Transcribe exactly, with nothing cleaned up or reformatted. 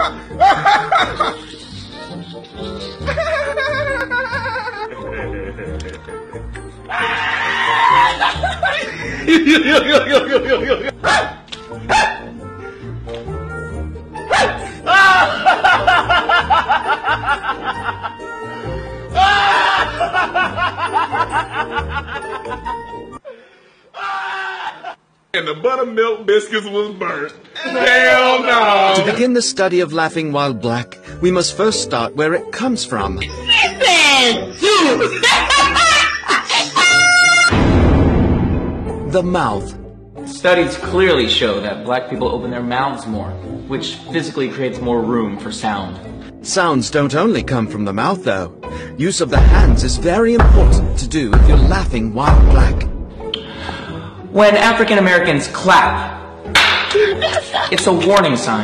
And the buttermilk biscuits was burnt. Hell no! To begin the study of laughing while black, we must first start where it comes from. The mouth. Studies clearly show that black people open their mouths more, which physically creates more room for sound. Sounds don't only come from the mouth, though. Use of the hands is very important to do if you're laughing while black. When African Americans clap, it's a warning sign.